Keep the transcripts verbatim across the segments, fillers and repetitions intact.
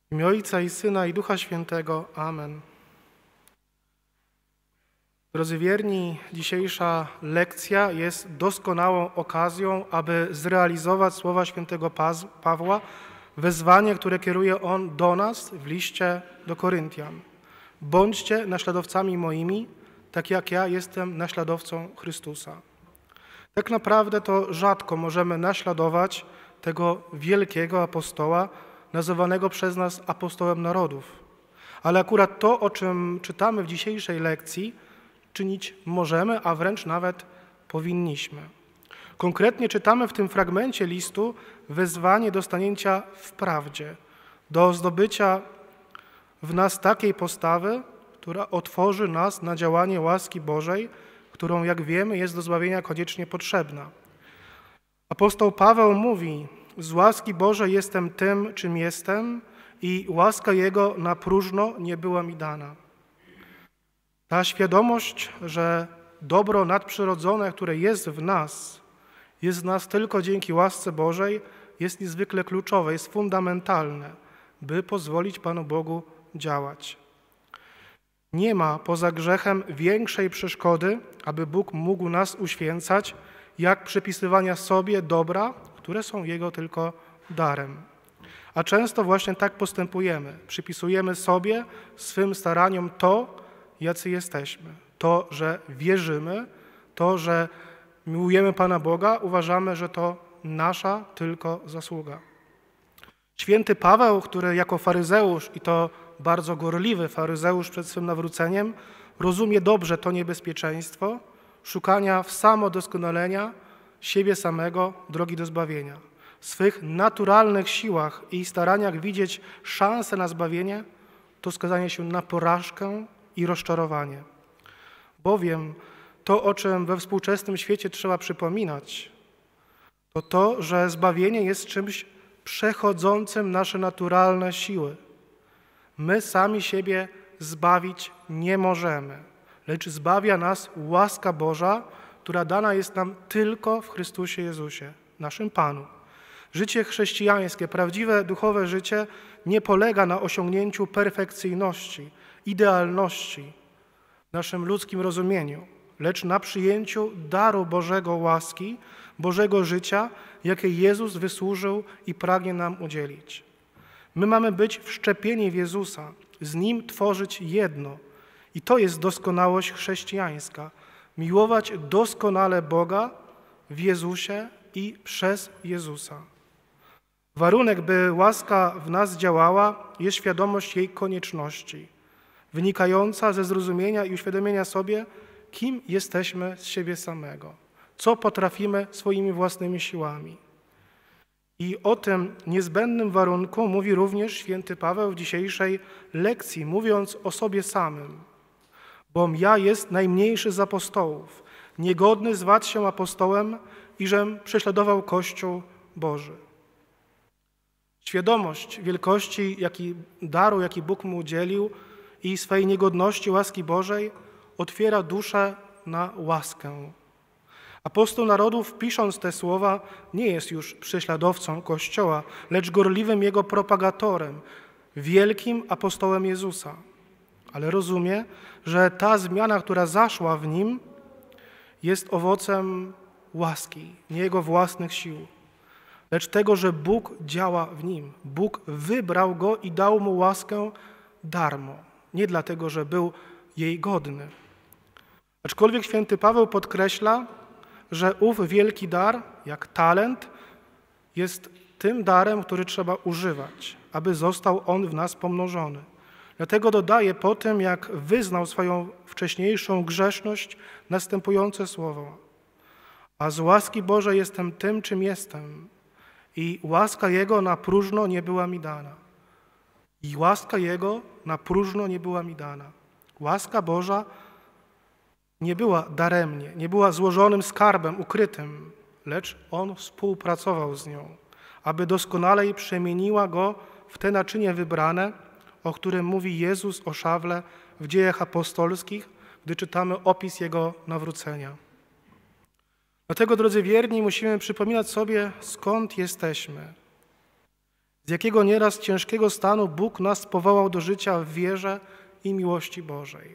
W imię Ojca i Syna i Ducha Świętego. Amen. Drodzy wierni, dzisiejsza lekcja jest doskonałą okazją, aby zrealizować słowa świętego Pawła, wezwanie, które kieruje on do nas w liście do Koryntian. Bądźcie naśladowcami moimi, tak jak ja jestem naśladowcą Chrystusa. Tak naprawdę to rzadko możemy naśladować tego wielkiego apostoła, nazywanego przez nas apostołem narodów. Ale akurat to, o czym czytamy w dzisiejszej lekcji, czynić możemy, a wręcz nawet powinniśmy. Konkretnie czytamy w tym fragmencie listu wezwanie do stanięcia w prawdzie, do zdobycia w nas takiej postawy, która otworzy nas na działanie łaski Bożej, którą, jak wiemy, jest do zbawienia koniecznie potrzebna. Apostoł Paweł mówi: z łaski Bożej jestem tym, czym jestem, i łaska Jego na próżno nie była mi dana. Ta świadomość, że dobro nadprzyrodzone, które jest w nas, jest w nas tylko dzięki łasce Bożej, jest niezwykle kluczowe, jest fundamentalne, by pozwolić Panu Bogu działać. Nie ma poza grzechem większej przeszkody, aby Bóg mógł nas uświęcać, jak przypisywania sobie dobra, które są Jego tylko darem. A często właśnie tak postępujemy. Przypisujemy sobie, swym staraniom to, jacy jesteśmy. To, że wierzymy, to, że miłujemy Pana Boga, uważamy, że to nasza tylko zasługa. Święty Paweł, który jako faryzeusz, i to bardzo gorliwy faryzeusz przed swym nawróceniem, rozumie dobrze to niebezpieczeństwo szukania w samodoskonalenia siebie samego drogi do zbawienia. W swych naturalnych siłach i staraniach widzieć szansę na zbawienie, to skazanie się na porażkę i rozczarowanie. Bowiem to, o czym we współczesnym świecie trzeba przypominać, to to, że zbawienie jest czymś przechodzącym nasze naturalne siły. My sami siebie zbawić nie możemy, lecz zbawia nas łaska Boża, która dana jest nam tylko w Chrystusie Jezusie, naszym Panu. Życie chrześcijańskie, prawdziwe duchowe życie nie polega na osiągnięciu perfekcyjności, idealności w naszym ludzkim rozumieniu, lecz na przyjęciu daru Bożego łaski, Bożego życia, jakie Jezus wysłużył i pragnie nam udzielić. My mamy być wszczepieni w Jezusa, z Nim tworzyć jedno. I to jest doskonałość chrześcijańska. Miłować doskonale Boga w Jezusie i przez Jezusa. Warunek, by łaska w nas działała, jest świadomość jej konieczności, wynikająca ze zrozumienia i uświadomienia sobie, kim jesteśmy z siebie samego, co potrafimy swoimi własnymi siłami. I o tym niezbędnym warunku mówi również święty Paweł w dzisiejszej lekcji, mówiąc o sobie samym. Bom ja jest najmniejszy z apostołów, niegodny zwać się apostołem, iżem prześladował Kościół Boży. Świadomość wielkości jaki daru, jaki Bóg mu udzielił, i swej niegodności łaski Bożej otwiera duszę na łaskę. Apostoł narodów, pisząc te słowa, nie jest już prześladowcą Kościoła, lecz gorliwym jego propagatorem, wielkim apostołem Jezusa. Ale rozumie, że ta zmiana, która zaszła w nim, jest owocem łaski, nie jego własnych sił, lecz tego, że Bóg działa w nim. Bóg wybrał go i dał mu łaskę darmo, nie dlatego, że był jej godny. Aczkolwiek święty Paweł podkreśla, że ów wielki dar, jak talent, jest tym darem, który trzeba używać, aby został on w nas pomnożony. Dlatego dodaje po tym, jak wyznał swoją wcześniejszą grzeszność, następujące słowo: a z łaski Bożej jestem tym, czym jestem, i łaska Jego na próżno nie była mi dana. I łaska Jego na próżno nie była mi dana. Łaska Boża nie była daremnie, nie była złożonym skarbem ukrytym, lecz On współpracował z nią, aby doskonalej przemieniła Go w te naczynie wybrane, o którym mówi Jezus o Szawle w Dziejach Apostolskich, gdy czytamy opis Jego nawrócenia. Dlatego, drodzy wierni, musimy przypominać sobie, skąd jesteśmy. z jakiego nieraz ciężkiego stanu Bóg nas powołał do życia w wierze i miłości Bożej.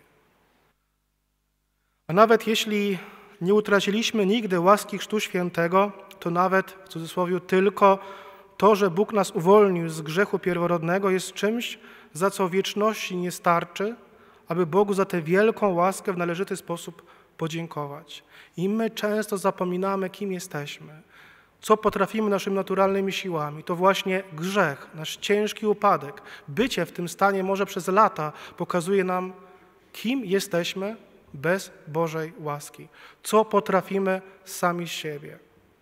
A nawet jeśli nie utraciliśmy nigdy łaski Chrztu Świętego, to nawet, w cudzysłowie, tylko to, że Bóg nas uwolnił z grzechu pierworodnego, jest czymś, za co wieczności nie starczy, aby Bogu za tę wielką łaskę w należyty sposób podziękować. I my często zapominamy, kim jesteśmy, co potrafimy naszymi naturalnymi siłami. To właśnie grzech, nasz ciężki upadek, bycie w tym stanie może przez lata pokazuje nam, kim jesteśmy bez Bożej łaski, co potrafimy sami z siebie.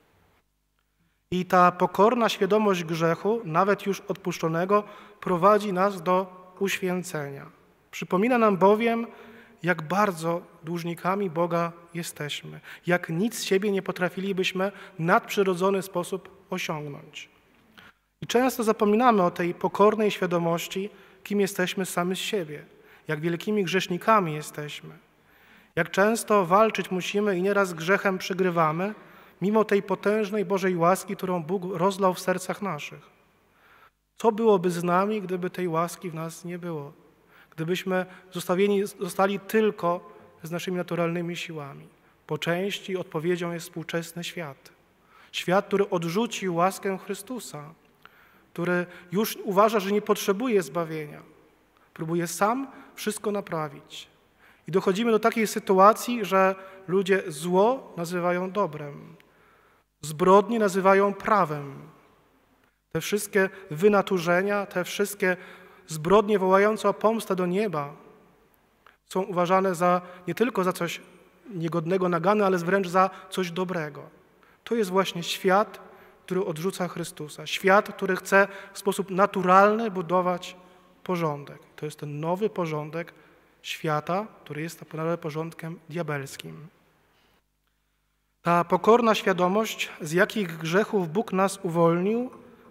I ta pokorna świadomość grzechu, nawet już odpuszczonego, prowadzi nas do uświęcenia. Przypomina nam bowiem, jak bardzo dłużnikami Boga jesteśmy, jak nic z siebie nie potrafilibyśmy w nadprzyrodzony sposób osiągnąć. I często zapominamy o tej pokornej świadomości, kim jesteśmy sami z siebie, jak wielkimi grzesznikami jesteśmy, jak często walczyć musimy i nieraz z grzechem przegrywamy, mimo tej potężnej Bożej łaski, którą Bóg rozlał w sercach naszych. Co byłoby z nami, gdyby tej łaski w nas nie było? Gdybyśmy zostawieni zostali tylko z naszymi naturalnymi siłami. Po części odpowiedzią jest współczesny świat. Świat, który odrzucił łaskę Chrystusa, który już uważa, że nie potrzebuje zbawienia. Próbuje sam wszystko naprawić. I dochodzimy do takiej sytuacji, że ludzie zło nazywają dobrem, zbrodnie nazywają prawem. Te wszystkie wynaturzenia, te wszystkie zbrodnie wołające o pomstę do nieba są uważane za nie tylko za coś niegodnego nagany, ale wręcz za coś dobrego. To jest właśnie świat, który odrzuca Chrystusa. Świat, który chce w sposób naturalny budować porządek. To jest ten nowy porządek świata, który jest naprawdę porządkiem diabelskim. Ta pokorna świadomość, z jakich grzechów Bóg nas uwolnił,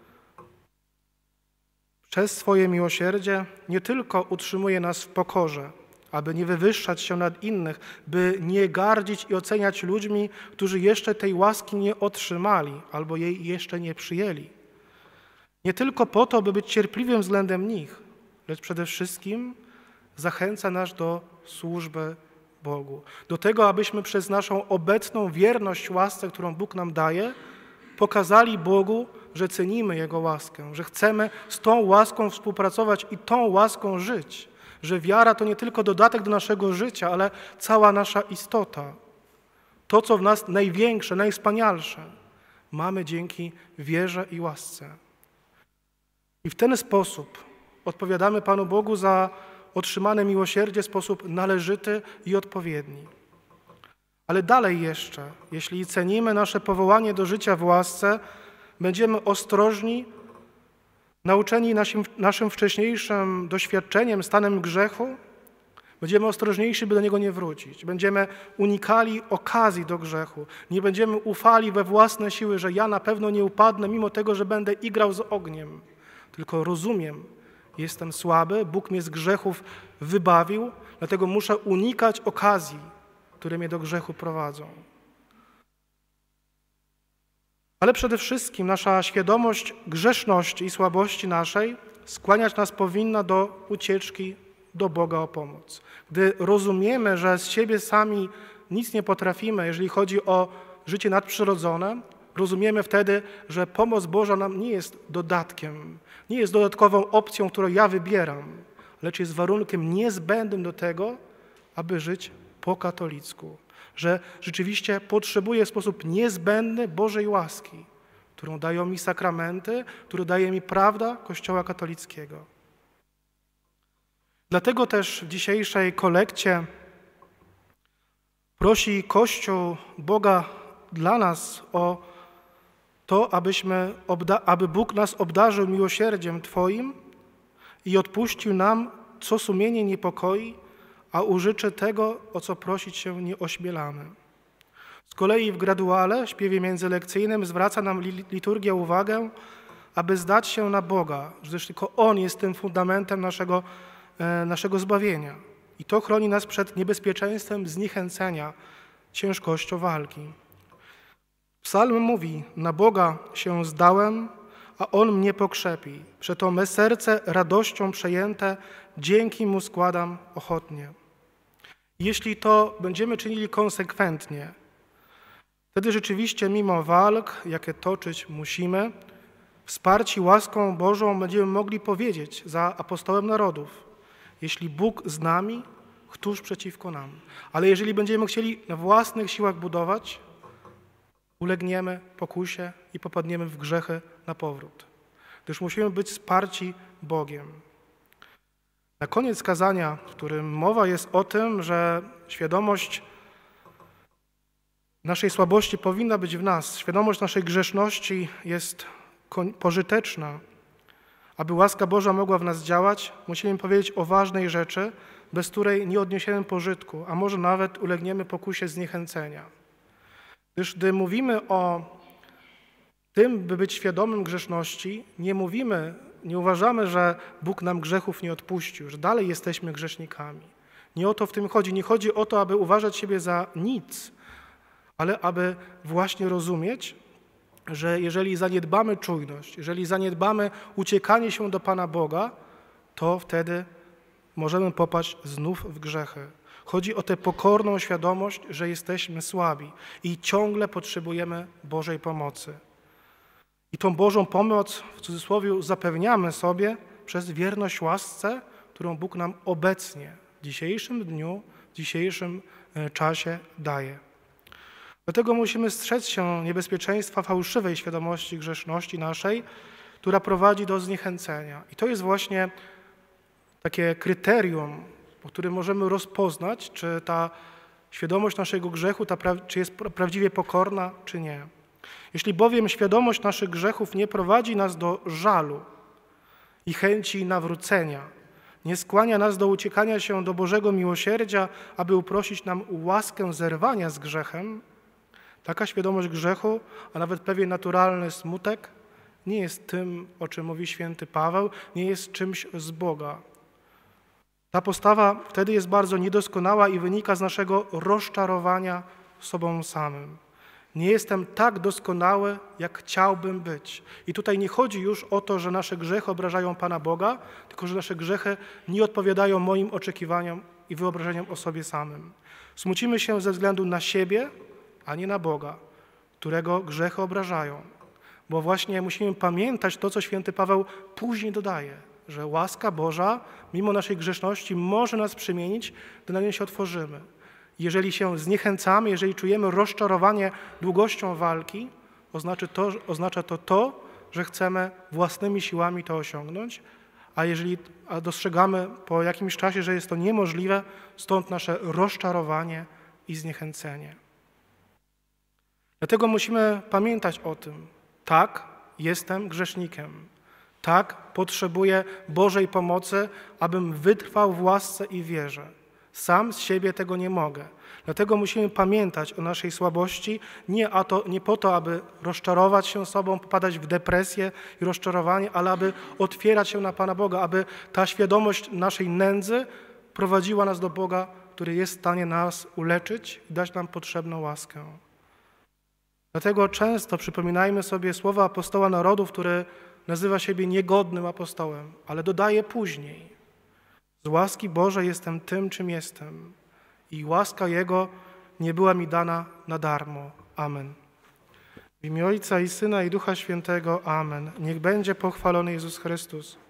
przez swoje miłosierdzie nie tylko utrzymuje nas w pokorze, aby nie wywyższać się nad innych, by nie gardzić i oceniać ludźmi, którzy jeszcze tej łaski nie otrzymali albo jej jeszcze nie przyjęli. Nie tylko po to, by być cierpliwym względem nich, lecz przede wszystkim zachęca nas do służby Bogu. Do tego, abyśmy przez naszą obecną wierność łasce, którą Bóg nam daje, pokazali Bogu, że cenimy Jego łaskę, że chcemy z tą łaską współpracować i tą łaską żyć, że wiara to nie tylko dodatek do naszego życia, ale cała nasza istota. To, co w nas największe, najwspanialsze, mamy dzięki wierze i łasce. I w ten sposób odpowiadamy Panu Bogu za otrzymane miłosierdzie w sposób należyty i odpowiedni. Ale dalej jeszcze, jeśli cenimy nasze powołanie do życia w łasce, będziemy ostrożni, nauczeni naszym, naszym wcześniejszym doświadczeniem, stanem grzechu, będziemy ostrożniejsi, by do niego nie wrócić. Będziemy unikali okazji do grzechu. Nie będziemy ufali we własne siły, że ja na pewno nie upadnę, mimo tego, że będę igrał z ogniem. Tylko rozumiem, jestem słaby, Bóg mnie z grzechów wybawił, dlatego muszę unikać okazji, które mnie do grzechu prowadzą. Ale przede wszystkim nasza świadomość grzeszności i słabości naszej skłaniać nas powinna do ucieczki do Boga o pomoc. Gdy rozumiemy, że z siebie sami nic nie potrafimy, jeżeli chodzi o życie nadprzyrodzone, rozumiemy wtedy, że pomoc Boża nam nie jest dodatkiem, nie jest dodatkową opcją, którą ja wybieram, lecz jest warunkiem niezbędnym do tego, aby żyć po katolicku. Że rzeczywiście potrzebuję w sposób niezbędny Bożej łaski, którą dają mi sakramenty, którą daje mi prawda Kościoła katolickiego. Dlatego też w dzisiejszej kolekcie prosi Kościół Boga dla nas o to, abyśmy, aby Bóg nas obdarzył miłosierdziem Twoim i odpuścił nam, co sumienie niepokoi, a użyczy tego, o co prosić się nie ośmielamy. Z kolei w graduale, śpiewie międzylekcyjnym, zwraca nam liturgia uwagę, aby zdać się na Boga, gdyż tylko On jest tym fundamentem naszego, e, naszego zbawienia. I to chroni nas przed niebezpieczeństwem zniechęcenia, ciężkością walki. Psalm mówi, na Boga się zdałem, a On mnie pokrzepi. Przeto me serce radością przejęte, dzięki Mu składam ochotnie. Jeśli to będziemy czynili konsekwentnie, wtedy rzeczywiście mimo walk, jakie toczyć musimy, wsparci łaską Bożą będziemy mogli powiedzieć za apostołem narodów: jeśli Bóg z nami, któż przeciwko nam? Ale jeżeli będziemy chcieli na własnych siłach budować, ulegniemy pokusie i popadniemy w grzechy na powrót, gdyż musimy być wsparci Bogiem. Na koniec kazania, w którym mowa jest o tym, że świadomość naszej słabości powinna być w nas, świadomość naszej grzeszności jest pożyteczna, aby łaska Boża mogła w nas działać, musimy powiedzieć o ważnej rzeczy, bez której nie odniesiemy pożytku, a może nawet ulegniemy pokusie zniechęcenia. Gdyż gdy mówimy o tym, by być świadomym grzeszności, nie mówimy, nie uważamy, że Bóg nam grzechów nie odpuścił, że dalej jesteśmy grzesznikami. Nie o to w tym chodzi. Nie chodzi o to, aby uważać siebie za nic, ale aby właśnie rozumieć, że jeżeli zaniedbamy czujność, jeżeli zaniedbamy uciekanie się do Pana Boga, to wtedy możemy popaść znów w grzechy. Chodzi o tę pokorną świadomość, że jesteśmy słabi i ciągle potrzebujemy Bożej pomocy. I tą Bożą pomoc, w cudzysłowie, zapewniamy sobie przez wierność łasce, którą Bóg nam obecnie, w dzisiejszym dniu, w dzisiejszym czasie daje. Dlatego musimy strzec się niebezpieczeństwa fałszywej świadomości grzeszności naszej, która prowadzi do zniechęcenia. I to jest właśnie takie kryterium, po którym możemy rozpoznać, czy ta świadomość naszego grzechu ta pra- czy jest pra- prawdziwie pokorna, czy nie. Jeśli bowiem świadomość naszych grzechów nie prowadzi nas do żalu i chęci nawrócenia, nie skłania nas do uciekania się do Bożego miłosierdzia, aby uprosić nam łaskę zerwania z grzechem, taka świadomość grzechu, a nawet pewien naturalny smutek, nie jest tym, o czym mówi święty Paweł, nie jest czymś z Boga. Ta postawa wtedy jest bardzo niedoskonała i wynika z naszego rozczarowania sobą samym. Nie jestem tak doskonały, jak chciałbym być. I tutaj nie chodzi już o to, że nasze grzechy obrażają Pana Boga, tylko że nasze grzechy nie odpowiadają moim oczekiwaniom i wyobrażeniom o sobie samym. Smucimy się ze względu na siebie, a nie na Boga, którego grzechy obrażają. Bo właśnie musimy pamiętać to, co święty Paweł później dodaje, że łaska Boża, mimo naszej grzeszności, może nas przemienić, gdy na nią się otworzymy. Jeżeli się zniechęcamy, jeżeli czujemy rozczarowanie długością walki, oznacza to, oznacza to to, że chcemy własnymi siłami to osiągnąć, a jeżeli a dostrzegamy po jakimś czasie, że jest to niemożliwe, stąd nasze rozczarowanie i zniechęcenie. Dlatego musimy pamiętać o tym. Tak, jestem grzesznikiem. Tak, potrzebuję Bożej pomocy, abym wytrwał w łasce i wierze. Sam z siebie tego nie mogę. Dlatego musimy pamiętać o naszej słabości, nie, a to, nie po to, aby rozczarować się sobą, popadać w depresję i rozczarowanie, ale aby otwierać się na Pana Boga, aby ta świadomość naszej nędzy prowadziła nas do Boga, który jest w stanie nas uleczyć i dać nam potrzebną łaskę. Dlatego często przypominajmy sobie słowa apostoła narodów, który nazywa siebie niegodnym apostołem, ale dodaje później: z łaski Bożej jestem tym, czym jestem i łaska Jego nie była mi dana na darmo. Amen. W imię Ojca i Syna i Ducha Świętego. Amen. Niech będzie pochwalony Jezus Chrystus.